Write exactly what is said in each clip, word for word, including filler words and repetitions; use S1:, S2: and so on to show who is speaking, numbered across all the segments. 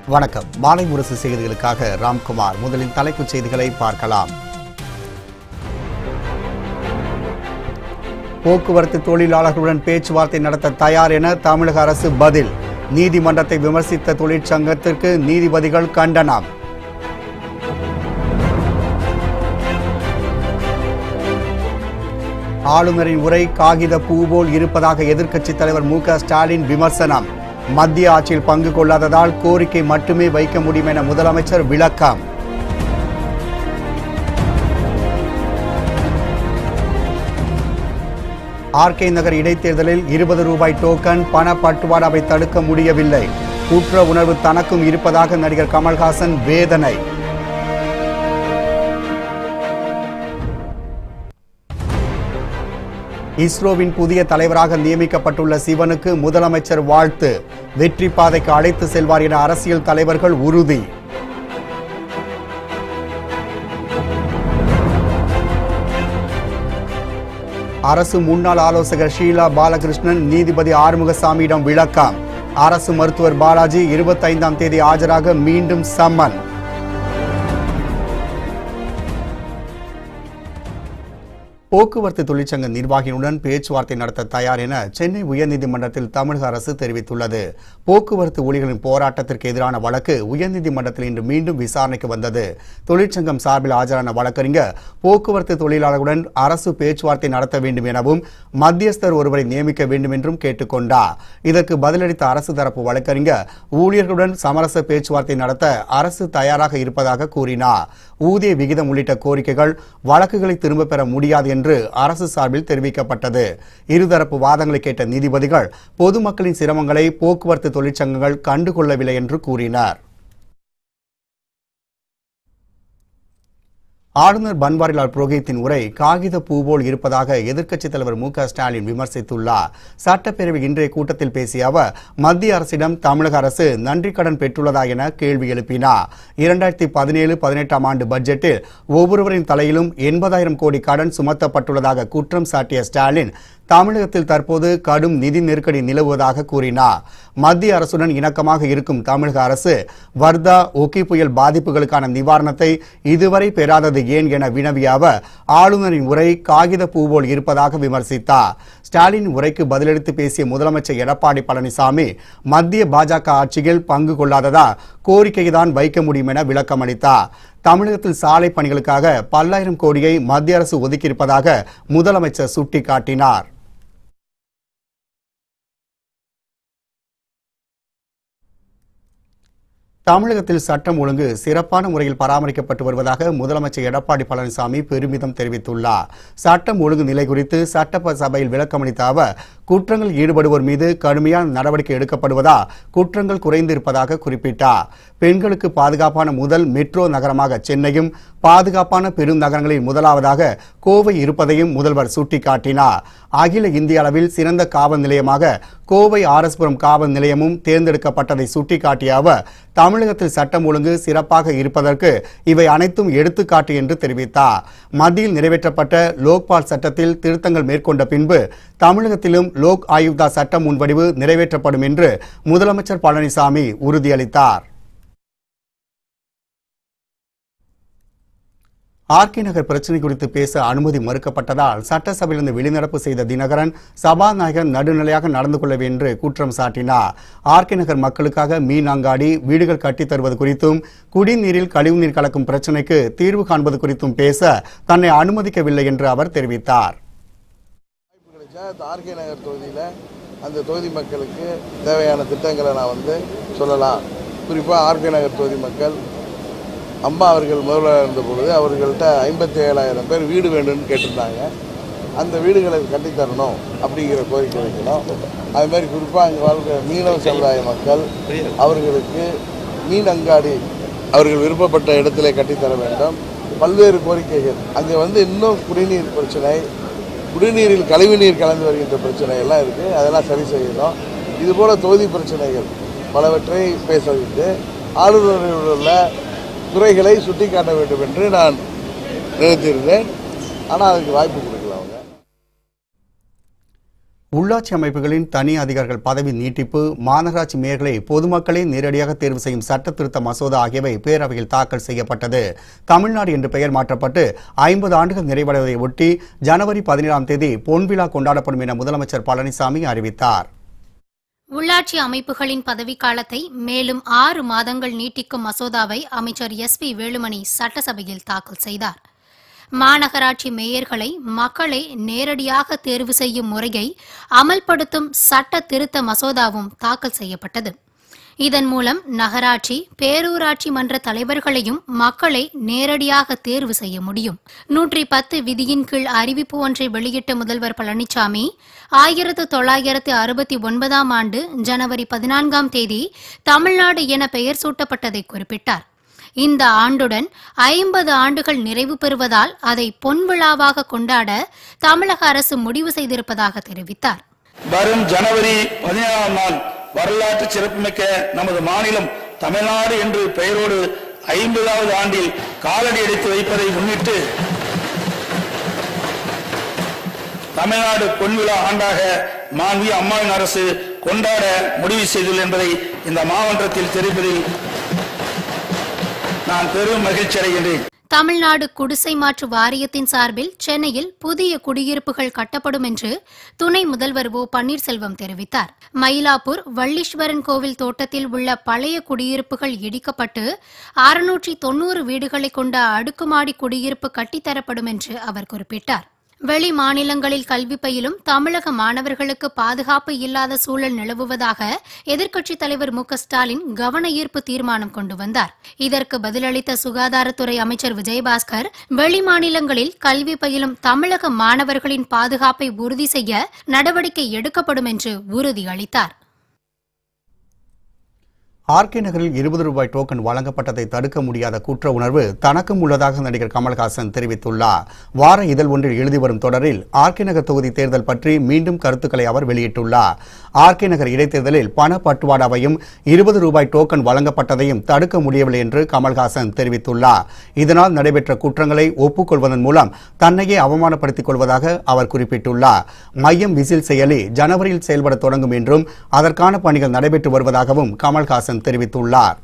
S1: வணக்கம். மாலைமுரசு செய்திகளுக்காக ராம்குமார். முதலில் தலைப்புச் செய்திகளை பார்க்கலாம். போக்குவரத்து தொழிலாளர்களுடன் பேச்சுவார்த்தை நடத்த தயார் என தமிழக அரசு பதில். நீதிமன்றத்தை விமர்சித்த தொழிற்சங்கத்திற்கு நீதிபதிகள் கண்டனம். ஆளுநரின் உரை காகித பூ போல் இருப்பதாக எதிர்க்கட்சித் தலைவர் மு க ஸ்டாலின் விமர்சனம். மத்திய ஆட்சியில் பங்கு கொள்ளாததால் கோரிக்கை மட்டுமே வைக்க முடியும் என முதலமைச்சர் விளக்கம். ஆர்கே நகர் இடைத்தேர்தலில் இருபது ரூபாய் டோக்கன் பண பட்டுவாடாவை தடுக்க முடியவில்லை. குற்ற உணர்வு தனக்கும் இருப்பதாக நடிகர் கமல்ஹாசன் வேதனை. இஸ்ரோவின் புதிய தலைவராக நியமிக்கப்பட்டுள்ள சிவனுக்கு முதலமைச்சர் வாழ்த்து. வெற்றி பாதைக்கு அழைத்து செல்வார் என அரசியல் தலைவர்கள் உறுதி. அரசு முன்னாள் ஆலோசகர் ஷீலா பாலகிருஷ்ணன் நீதிபதி ஆறுமுகசாமியிடம் விளக்கம். அரசு மருத்துவர் பாலாஜி இருபத்தைந்தாம் தேதி ஆஜராக மீண்டும் சம்மன். போக்குவரத்து தொழிற்சங்க நிர்வாகிகளுடன் பேச்சுவார்த்தை நடத்த தயார் என சென்னை உயர்நீதிமன்றத்தில் தமிழக அரசு தெரிவித்துள்ளது. போக்குவரத்து ஊழியர்களின் போராட்டத்திற்கு எதிரான வழக்கு உயர்நீதிமன்றத்தில் இன்று மீண்டும் விசாரணைக்கு வந்தது. தொழிற்சங்கம் சார்பில் ஆஜரான வழக்கறிஞர் போக்குவரத்து தொழிலாளர்களுடன் அரசு பேச்சுவார்த்தை நடத்த வேண்டும் எனவும் மத்தியஸ்தர் ஒருவரை நியமிக்க வேண்டும் என்றும் கேட்டுக்கொண்டார். இதற்கு பதிலளித்த அரசு தரப்பு வழக்கறிஞர் ஊழியர்களுடன் சமரச பேச்சுவார்த்தை நடத்த அரசு தயாராக இருப்பதாக கூறினார். ஊதிய விகிதம் உள்ளிட்ட கோரிக்கைகள் வழக்குகளை திரும்பப் பெற முடியாது என்று அரசு சார்பில் தெரிவிக்கப்பட்டது. இருதரப்பு வாதங்களை கேட்ட நீதிபதிகள் பொதுமக்களின் சிரமங்களை போக்குவரத்து தொழிற்சங்கங்கள் கண்டுகொள்ளவில்லை என்று கூறினார். ஆளுநர் பன்வாரிலால் புரோஹித்தின் உரை காகித பூ போல் இருப்பதாக எதிர்க்கட்சித் தலைவர் மு க ஸ்டாலின் விமர்சித்துள்ளார். சட்டப்பேரவை இன்றைய கூட்டத்தில் பேசிய அவர் மத்திய அரசிடம் தமிழக அரசு நன்றி கடன் பெற்றுள்ளதா என கேள்வி எழுப்பினார். இரண்டாயிரத்தி பதினேழு பதினெட்டாம் ஆண்டு பட்ஜெட்டில் ஒவ்வொருவரின் தலையிலும் எண்பதாயிரம் கோடி கடன் சுமத்தப்பட்டுள்ளதாக குற்றம் சாட்டிய ஸ்டாலின் தமிழகத்தில் தற்போது கடும் நிதி நெருக்கடி நிலவுவதாக கூறினார். மத்திய அரசுடன் இணக்கமாக இருக்கும் தமிழக அரசு வர்தா ஒக்கி புயல் பாதிப்புகளுக்கான நிவாரணத்தை இதுவரை பெறாதது ஏன் என வினவிய அவர் ஆளுநரின் உரை காகித பூ போல் இருப்பதாக விமர்சித்தார். ஸ்டாலின் உரைக்கு பதிலளித்து பேசிய முதலமைச்சர் எடப்பாடி பழனிசாமி மத்திய பாஜக ஆட்சியில் பங்கு கொள்ளாததால் கோரிக்கையை தான் வைக்க முடியும் என விளக்கம் அளித்தார். தமிழகத்தில் சாலை பணிகளுக்காக பல்லாயிரம் கோடியை மத்திய அரசு ஒதுக்கியிருப்பதாக முதலமைச்சர் சுட்டிக்காட்டினார். தமிழகத்தில் சட்டம் ஒழுங்கு சிறப்பான முறையில் பராமரிக்கப்பட்டு வருவதாக முதலமைச்சர் எடப்பாடி பழனிசாமி பெருமிதம் தெரிவித்துள்ளார். சட்டம் ஒழுங்கு நிலை குறித்து சட்டசபையில் விளக்கமளித்த அவர் குற்றங்கள் ஈடுபடுவோர் மீது கடுமையான நடவடிக்கை எடுக்கப்படுவதால் குற்றங்கள் குறைந்திருப்பதாக குறிப்பிட்டார். பெண்களுக்கு பாதுகாப்பான முதல் மெட்ரோ நகரமாக சென்னையும் பாதுகாப்பான பெரும் நகரங்களில் முதலாவதாக கோவை இருப்பதையும் முதல்வர் சுட்டிக்காட்டினார். அகில இந்திய அளவில் சிறந்த காவல் நிலையமாக கோவை ஆர் எஸ் புரம் காவல் நிலையமும் தேர்ந்தெடுக்கப்பட்டதை சுட்டிக்காட்டிய அவர் தமிழகத்தில் சட்டம் ஒழுங்கு சிறப்பாக இருப்பதற்கு இவை அனைத்தும் எடுத்துக்காட்டு என்று தெரிவித்தார். மத்தியில் நிறைவேற்றப்பட்ட லோக்பால் சட்டத்தில் திருத்தங்கள் மேற்கொண்ட பின்பு தமிழகத்திலும் லோக் ஆயுக்தா சட்ட முன்வடிவு நிறைவேற்றப்படும் என்று முதலமைச்சர் பழனிசாமி உறுதியளித்தார். ஆர்கே நகர் பிரச்சினை குறித்து பேச அனுமதி மறுக்கப்பட்டதால் சட்டசபையிலிருந்து வெளிநடப்பு செய்த தினகரன் சபாநாயகர் நடுநிலையாக நடந்து கொள்ள வேண்டும் என்று குற்றம் சாட்டினார். ஆர்கே நகர் மக்களுக்காக மீன் அங்காடி வீடுகள் கட்டித் தருவது குறித்தும் குடிநீரில் கழிவுநீர் கலக்கும் பிரச்சினைக்கு தீர்வு காண்பது குறித்தும் பேச தன்னை அனுமதிக்கவில்லை என்று அவர் தெரிவித்தார்.
S2: ஆர்கே நகர் தொகுதியில் அந்த தொகுதி மக்களுக்கு தேவையான திட்டங்களை நான் வந்து சொல்லலாம். குறிப்பாக ஆர்கே நகர் தொகுதி மக்கள் அம்மா அவர்கள் முதல்வர் இருந்த பொழுது அவர்கள்ட்ட ஐம்பத்தி ஏழாயிரம் பேர் வீடு வேண்டும்னு கேட்டிருந்தாங்க. அந்த வீடுகளை கட்டித்தரணும் அப்படிங்கிற கோரிக்கை வைக்கணும். அதுமாதிரி குறிப்பாக அங்கே வாழ்கிற மீனவ சமுதாய மக்கள் அவர்களுக்கு மீன் அங்காடி அவர்கள் விருப்பப்பட்ட இடத்திலே கட்டித்தர வேண்டும். பல்வேறு கோரிக்கைகள் அங்கே வந்து இன்னும் குடிநீர் பிரச்சனை, குடிநீரில் கழிவுநீர் கலந்து வருகின்ற பிரச்சனை எல்லாம் இருக்குது. அதெல்லாம் சரி செய்யணும். இதுபோல் தொகுதி பிரச்சனைகள் பலவற்றை பேச வைத்து ஆளுநரில் உள்ள துறைகளை சுட்டிக்காட்ட வேண்டும் என்று நான் நினைத்திருந்தேன். ஆனால் அதுக்கு வாய்ப்பு கொடுக்கல அவங்க.
S1: உள்ளாட்சி அமைப்புகளின் தனி அதிகாரிகள் பதவி நீட்டிப்பு, மாநகராட்சி மேயர்களை பொதுமக்களே நேரடியாக தேர்வு செய்யும் சட்ட திருத்த மசோதா ஆகியவை பேரவையில் தாக்கல் செய்யப்பட்டது. தமிழ்நாடு என்று பெயர் மாற்றப்பட்டு ஐம்பது ஆண்டுகள் நிறைவடைவதை ஒட்டி ஜனவரி பதினேழாம் தேதி பொன்விழா கொண்டாடப்படும் என முதலமைச்சர் பழனிசாமி அறிவித்தார்.
S3: உள்ளாட்சி அமைப்புகளின் பதவிக்காலத்தை மேலும் ஆறு மாதங்கள் நீட்டிக்கும் மசோதாவை அமைச்சர் எஸ் பி வேலுமணி சட்டசபையில் தாக்கல் செய்தார். மாநகராட்சி மேயர்களை மக்களே நேரடியாக தேர்வு செய்யும் முறையை அமல்படுத்தும் சட்ட திருத்த மசோதாவும் தாக்கல் செய்யப்பட்டது. இதன் மூலம் நகராட்சி, பேரூராட்சி மன்ற தலைவர்களையும் மக்களே நேரடியாக தேர்வு செய்ய முடியும். நூற்றி பத்து விதியின் கீழ் அறிவிப்பு ஒன்றை வெளியிட்ட முதல்வர் பழனிசாமி, ஆயிரத்து தொள்ளாயிரத்து அறுபத்தி ஒன்பதாம் ஆண்டு ஜனவரி பதினான்காம் தேதி தமிழ்நாடு என பெயர் சூட்டப்பட்டதை குறிப்பிட்டார். இந்த ஆண்டுடன் ஐம்பது ஆண்டுகள் நிறைவு பெறுவதால் அதை பொன்விழாவாக கொண்டாட தமிழக அரசு முடிவு செய்திருப்பதாக தெரிவித்தார்.
S4: வரும் ஜனவரி பதினேழாம் நாள் வரலாற்று சிறப்புமிக்க நமது மாநிலம் தமிழ்நாடு என்று பெயரோடு ஐம்பதாவது ஆண்டில் காலடி எடுத்து வைப்பதை முன்னிட்டு தமிழ்நாடு பொன்விழா ஆண்டாக மாண்புமிகு அம்மாவின் அரசு கொண்டாட முடிவு செய்துள்ளது என்பதை இந்த மாவட்டத்தில் தெரிவிப்பதில் நான் பெரும் மகிழ்ச்சி அடைகின்றேன்.
S3: தமிழ்நாடு குடிசை மாற்று வாரியத்தின் சார்பில் சென்னையில் புதிய குடியிருப்புகள் கட்டப்படும் என்று துணை முதல்வர் ஓ பன்னீர்செல்வம் தெரிவித்தார். மயிலாப்பூர் வள்ளீஸ்வரன் கோவில் தோட்டத்தில் உள்ள பழைய குடியிருப்புகள் இடிக்கப்பட்டு அறுநூற்றி தொன்னூறு வீடுகளை கொண்ட அடுக்குமாடி குடியிருப்பு கட்டித்தரப்படும் என்று அவர் குறிப்பிட்டார். வெளி மாநிலங்களில் கல்வி பயிலும் தமிழக மாணவர்களுக்கு பாதுகாப்பு இல்லாத சூழல் நிலவுவதாக எதிர்க்கட்சித் தலைவர் மு க ஸ்டாலின் கவன ஈர்ப்பு தீர்மானம் கொண்டு வந்தார். இதற்கு பதிலளித்த சுகாதாரத்துறை அமைச்சர் விஜயபாஸ்கர், வெளி மாநிலங்களில் கல்வி பயிலும் தமிழக மாணவர்களின் பாதுகாப்பை உறுதி செய்ய நடவடிக்கை எடுக்கப்படும் என்று உறுதியளித்தார்.
S1: ஆர்கே நகரில் இருபது ரூபாய் டோக்கன் வழங்கப்பட்டதை தடுக்க முடியாத குற்ற உணர்வு தனக்கும் உள்ளதாக நடிகர் கமல்ஹாசன் தெரிவித்துள்ளார். வார இதழ் ஒன்றில் எழுதி வரும் தொடரில் ஆர்கே நகர் தொகுதி தேர்தல் பற்றி மீண்டும் கருத்துக்களை அவர் வெளியிட்டுள்ளார். ஆர்கே நகர் இடைத்தேர்தலில் பண பட்டுவாடாவையும் இருபது ரூபாய் டோக்கன் வழங்கப்பட்டதையும் தடுக்க முடியவில்லை என்று கமல்ஹாசன் தெரிவித்துள்ளார். இதனால் நடைபெற்ற குற்றங்களை ஒப்புக்கொள்வதன் மூலம் தன்னையே அவமானப்படுத்திக் கொள்வதாக அவர் குறிப்பிட்டுள்ளார். மையம் விசில் செயலி ஜனவரியில் செயல்பட தொடங்கும் என்றும் அதற்கான பணிகள் நடைபெற்று வருவதாகவும் கமல்ஹாசன் தெரிவித்துள்ளார்.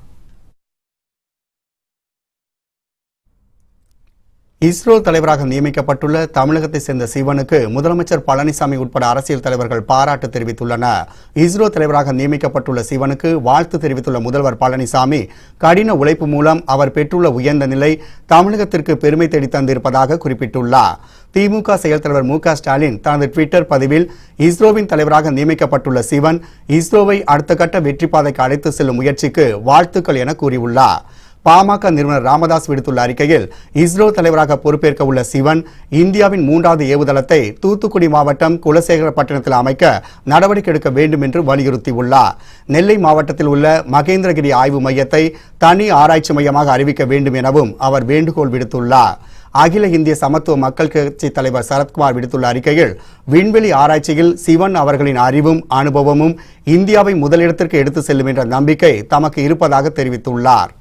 S1: இஸ்ரோ தலைவராக நியமிக்கப்பட்டுள்ள தமிழகத்தை சேர்ந்த சிவனுக்கு முதலமைச்சர் பழனிசாமி உட்பட அரசியல் தலைவர்கள் பாராட்டு தெரிவித்துள்ளனர். இஸ்ரோ தலைவராக நியமிக்கப்பட்டுள்ள சிவனுக்கு வாழ்த்து தெரிவித்துள்ள முதல்வர் பழனிசாமி, கடின உழைப்பு மூலம் அவர் பெற்றுள்ள உயர்ந்த நிலை தமிழகத்திற்கு பெருமை தேடி தந்திருப்பதாக குறிப்பிட்டுள்ளார். திமுக செயல் தலைவர் மு க ஸ்டாலின் தனது ட்விட்டர் பதிவில், இஸ்ரோவின் தலைவராக நியமிக்கப்பட்டுள்ள சிவன் இஸ்ரோவை அடுத்த கட்ட வெற்றி பாதைக்கு அழைத்து செல்லும் முயற்சிக்கு வாழ்த்துக்கள் என கூறியுள்ளார். பாமக நிறுவனர் ராமதாஸ் விடுத்துள்ள அறிக்கையில், இஸ்ரோ தலைவராக பொறுப்பேற்க உள்ள சிவன் இந்தியாவின் மூன்றாவது ஏவுதளத்தை தூத்துக்குடி மாவட்டம் குலசேகரப்பட்டினத்தில் அமைக்க நடவடிக்கை எடுக்க வேண்டும் என்று வலியுறுத்தியுள்ளார். நெல்லை மாவட்டத்தில் உள்ள மகேந்திரகிரி ஆய்வு மையத்தை தனி ஆராய்ச்சி மையமாக அறிவிக்க வேண்டும் எனவும் அவர் வேண்டுகோள் விடுத்துள்ளார். அகில இந்திய சமத்துவ மக்கள் கட்சி தலைவர் சரத்குமார் விடுத்துள்ள அறிக்கையில், விண்வெளி ஆராய்ச்சியில் சிவன் அவர்களின் அறிவும் அனுபவமும் இந்தியாவை முதலிடத்திற்கு எடுத்து செல்லும் என்ற நம்பிக்கை தமக்கு இருப்பதாக தெரிவித்துள்ளார்.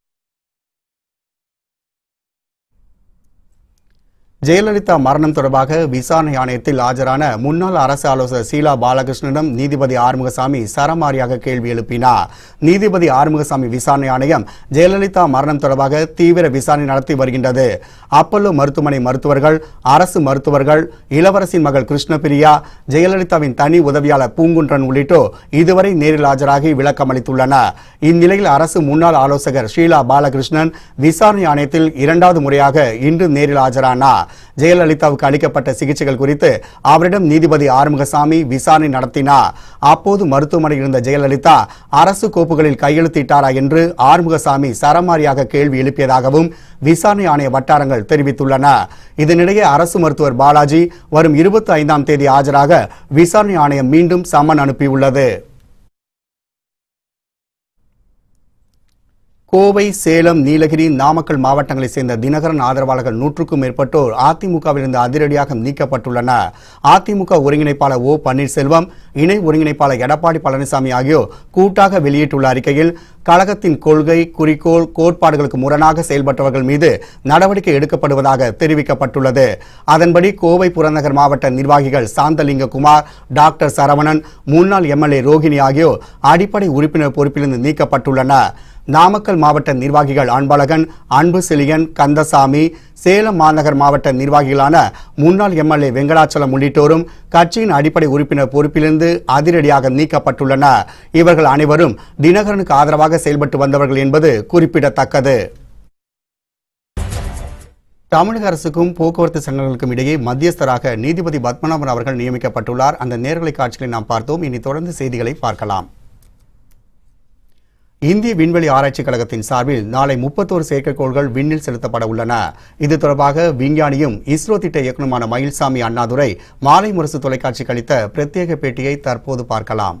S1: ஜெயலலிதா மரணம் தொடர்பாக விசாரணை ஆணையத்தில் ஆஜரான முன்னாள் அரசு ஆலோசகர் ஷீலா பாலகிருஷ்ணனிடம் நீதிபதி ஆறுமுகசாமி சரமாரியாக கேள்வி எழுப்பினார். நீதிபதி ஆறுமுகசாமி, விசாரணை ஆணையம் ஜெயலலிதா மரணம் தொடர்பாக தீவிர விசாரணை நடத்தி வருகின்றது. அப்பல்லோ மருத்துவமனை மருத்துவர்கள், அரசு மருத்துவர்கள், இளவரசின் மகள் கிருஷ்ணபிரியா, ஜெயலலிதாவின் தனி உதவியாளர் பூங்குன்றன் உள்ளிட்டோர் இதுவரை நேரில் ஆஜராகி விளக்கம் அளித்துள்ளனர். இந்நிலையில் அரசு முன்னாள் ஆலோசகர் ஷீலா பாலகிருஷ்ணன் விசாரணை ஆணையத்தில் இரண்டாவது முறையாக இன்று நேரில் ஆஜரானார். ஜெயலலிதாவுக்கு அளிக்கப்பட்ட சிகிச்சைகள் குறித்து அவரிடம் நீதிபதி ஆறுமுகசாமி விசாரணை நடத்தினார். அப்போது மருத்துவமனையில் இருந்த ஜெயலலிதா அரசு கோப்புகளில் கையெழுத்திட்டாரா என்று ஆறுமுகசாமி சரமாரியாக கேள்வி எழுப்பியதாகவும் விசாரணை ஆணைய வட்டாரங்கள் தெரிவித்துள்ளன. இதனிடையே அரசு மருத்துவர் பாலாஜி வரும் இருபத்தி ஐந்தாம் தேதி ஆஜராக விசாரணை ஆணையம் மீண்டும் சம்மன் அனுப்பியுள்ளது. கோவை, சேலம், நீலகிரி, நாமக்கல் மாவட்டங்களைச் சேர்ந்த தினகரன் ஆதரவாளர்கள் நூற்றுக்கும் மேற்பட்டோர் அதிமுகவிலிருந்து அதிரடியாக நீக்கப்பட்டுள்ளனர். அதிமுக ஒருங்கிணைப்பாளர் ஓ பன்னீர்செல்வம், இணை ஒருங்கிணைப்பாளர் எடப்பாடி பழனிசாமி ஆகியோர் கூட்டாக வெளியிட்டுள்ள அறிக்கையில் கழகத்தின் கொள்கை, குறிக்கோள், கோட்பாடுகளுக்கு முரணாக செயல்பட்டவர்கள் மீது நடவடிக்கை எடுக்கப்படுவதாக தெரிவிக்கப்பட்டுள்ளது. அதன்படி கோவை புறநகர் மாவட்ட நிர்வாகிகள் சாந்தலிங்ககுமார், டாக்டர் சரவணன், முன்னாள் எம்எல்ஏ ரோகிணி ஆகியோர் அடிப்படை உறுப்பினர் பொறுப்பிலிருந்து நீக்கப்பட்டுள்ளனர். நாமக்கல் மாவட்ட நிர்வாகிகள் அன்பழகன், அன்பு செழியன், கந்தசாமி, சேலம் மாநகர் மாவட்ட நிர்வாகிகளான முன்னாள் எம்எல்ஏ வெங்கடாச்சலம் உள்ளிட்டோரும் கட்சியின் அடிப்படை உறுப்பினர் பொறுப்பிலிருந்து அதிரடியாக நீக்கப்பட்டுள்ளனர். இவர்கள் அனைவரும் தினகரனுக்கு ஆதரவாக செயல்பட்டு வந்தவர்கள் என்பது குறிப்பிடத்தக்கது. தமிழக அரசுக்கும் போக்குவரத்து சங்கங்களுக்கும் இடையே மத்தியஸ்தராக நீதிபதி பத்மநாபன் அவர்கள் நியமிக்கப்பட்டுள்ளார். அந்த நேரலை காட்சிகளை நாம் பார்த்தோம். இனி தொடர்ந்து செய்திகளை பார்க்கலாம். இந்திய விண்வெளி ஆராய்ச்சிக் கழகத்தின் சார்பில் நாளை முப்பத்தோரு செயற்கைக்கோள்கள் விண்ணில் செலுத்தப்பட உள்ளன. இது தொடர்பாக விஞ்ஞானியும் இஸ்ரோ திட்ட இயக்குநருமான மயில்சாமி அண்ணாதுரை மாலை முரசு தொலைக்காட்சிக்கு அளித்த பிரத்யேக பேட்டியை தற்போது பார்க்கலாம்.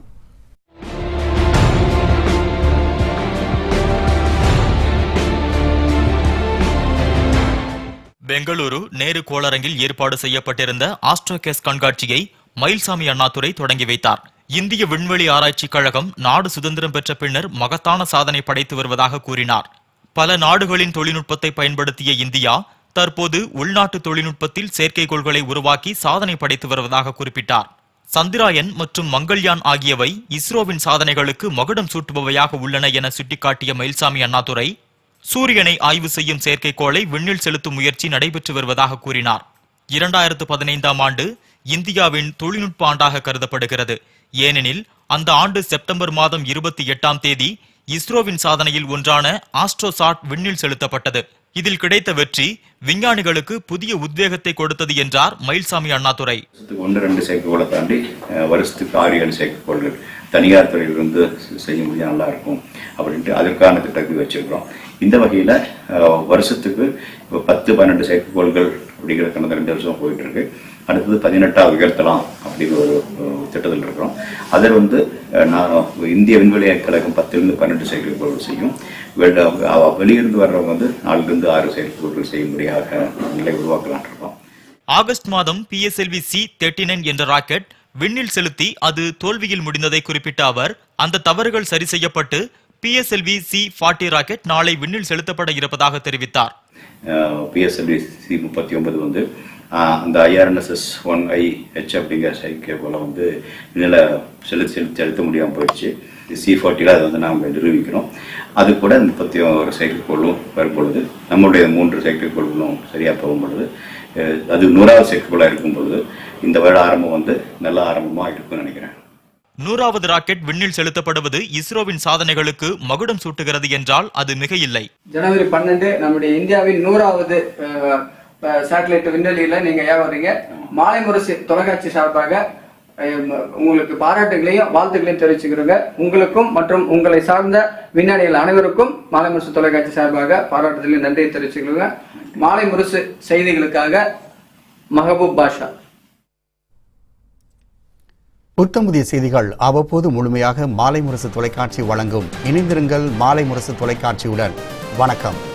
S5: பெங்களூரு நேரு கோளரங்கில் ஏற்பாடு செய்யப்பட்டிருந்த ஆஸ்ட்ரோகேஸ் கண்காட்சியை மயில்சாமி அண்ணாதுரை தொடங்கி வைத்தார். இந்திய விண்வெளி ஆராய்ச்சி கழகம் நாடு சுதந்திரம் பெற்ற பின்னர் மகத்தான சாதனை படைத்து வருவதாக கூறினார். பல நாடுகளின் தொழில்நுட்பத்தை பயன்படுத்திய இந்தியா தற்போது உள்நாட்டு தொழில்நுட்பத்தில் செயற்கைக்கோள்களை உருவாக்கி சாதனை படைத்து வருவதாக குறிப்பிட்டார். சந்திராயன் மற்றும் மங்கள்யான் ஆகியவை இஸ்ரோவின் சாதனைகளுக்கு மகுடம் சூட்டுபவையாக உள்ளன என சுட்டிக்காட்டிய மயில்சாமி அண்ணாதுரை சூரியனை ஆய்வு செய்யும் செயற்கைக்கோளை விண்ணில் செலுத்தும் முயற்சி நடைபெற்று வருவதாக கூறினார். இரண்டாயிரத்து பதினைந்தாம் ஆண்டு இந்தியாவின் தொழில்நுட்ப ஆண்டாக கருதப்படுகிறது. ஏனெனில் அந்த ஆண்டு செப்டம்பர் மாதம் இருபத்தி எட்டாம் தேதி இஸ்ரோவின் சாதனையில் ஒன்றான ஆஸ்ட்ரோசாட் விண்ணில் செலுத்தப்பட்டது. இதில் கிடைத்த வெற்றி விஞ்ஞானிகளுக்கு புதிய உத்வேகத்தை கொடுத்தது என்றார் மயில்சாமி அண்ணாதுரை.
S6: ஒன்று ரெண்டு செயற்கைக்கோளை தாண்டி வருஷத்துக்கு ஆறு ஏழு செயற்கைக்கோள்கள் தனியார் துறையிலிருந்து செய்ய முடியும், நல்லா இருக்கும் அப்படின்ட்டு அதற்கான திட்டத்தை வச்சிருக்கிறோம். இந்த வகையில் வருஷத்துக்கு பத்து பன்னெண்டு செயற்கைக்கோள்கள் அப்படிங்கிற கடந்த ரெண்டு வருஷம் போயிட்டு இருக்கு. அடுத்தது பதினெட்டாவது உயர்த்தலாம் அப்படின்னு ஒரு திட்டத்தில் இருக்கிறோம். அதில் வந்து நான் இந்திய விண்வெளி கழகம் பத்திலிருந்து பன்னெண்டு செயற்கைக்கோள்கள் செய்யும். வெளியிருந்து வர்றவங்க வந்து நாலுலேருந்து ஆறு செயற்கைக்கோள்கள் செய்யும்படியாக நிலை உருவாக்கலாம் இருக்கோம்.
S5: ஆகஸ்ட் மாதம் P S L V C thirty nine என்ற ராக்கெட் விண்ணில் செலுத்தி அது தோல்வியில் முடிந்ததை குறிப்பிட்ட அவர் அந்த தவறுகள் சரி செய்யப்பட்டு P S L V C நாற்பது ராக்கெட் நாளை விண்ணில் செலுத்தப்பட இருப்பதாக தெரிவித்தார்.
S6: P S L V C முப்பத்தி ஒன்பது வந்து அந்த I R N S S one I H அப்படிங்கிற செயற்கைக்கோளை வந்து விண்ணில் செலுத்தி செலுத்தி செலுத்த முடியாமல் போயிடுச்சு. சி ஃபார்ட்டியில் அதை வந்து நாம் நிரூபிக்கணும். அது கூட முப்பத்தி ஒரு செயற்கைக்கோளும் வரும்பொழுது நம்முடைய மூன்று செயற்கைக்கோள்களும் சரியாக போகும் பொழுது அது நூறாவது செயற்கைக்கோளாக இருக்கும் பொழுது இந்த வருட ஆரம்பம் வந்து நல்ல ஆரம்பமாக இருக்கும்னு நினைக்கிறேன்.
S5: நூறாவது ராக்கெட் விண்ணில் செலுத்தப்படுவது இஸ்ரோவின் சாதனைகளுக்கு மகுடம் சூட்டுகிறது என்றால் அது மிக இல்லை.
S7: ஜனவரி பன்னெண்டு நம்முடைய இந்தியாவின் நூறாவது சேட்டலைட் விண்வெளியில நீங்க ஏன் வர்றீங்க? மாலைமுரசு தொலைக்காட்சி சார்பாக உங்களுக்கு பாராட்டுகளையும் வாழ்த்துக்களையும் தெரிவிச்சுக்கிறோங்க. உங்களுக்கும் மற்றும் உங்களை சார்ந்த விஞ்ஞானிகள் அனைவருக்கும் மாலைமுரசு தொலைக்காட்சி சார்பாக பாராட்டுதலையும் நன்றியை தெரிவிச்சுக்கிறோங்க. மாலைமுரசு செய்திகளுக்காக மஹபூப் பாஷா.
S1: புத்தமுதிய செய்திகள் அவ்வப்போது முழுமையாக மாலை முரசு தொலைக்காட்சி வழங்கும். இணைந்திருங்கள் மாலை முரசு தொலைக்காட்சியுடன். வணக்கம்.